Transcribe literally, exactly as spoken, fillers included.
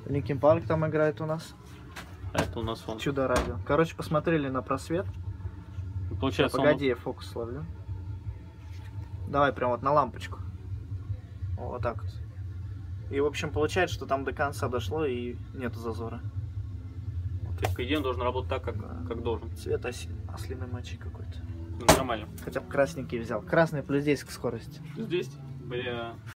Линкин Парк там играет у нас. А это у нас он. Чудо-радио. Короче, посмотрели на просвет. Получается, Сейчас, погоди, он... я фокус ловлю. Давай прям вот на лампочку. Вот так вот. И, в общем, получается, что там до конца дошло и нету зазора. То есть, по идее, он должен работать так, как, Да. как должен. Цвет оси... ослиной мочи какой-то. Ну, нормально. Хотя бы красненький взял. Красный плюс десять к скорости. Здесь, бля...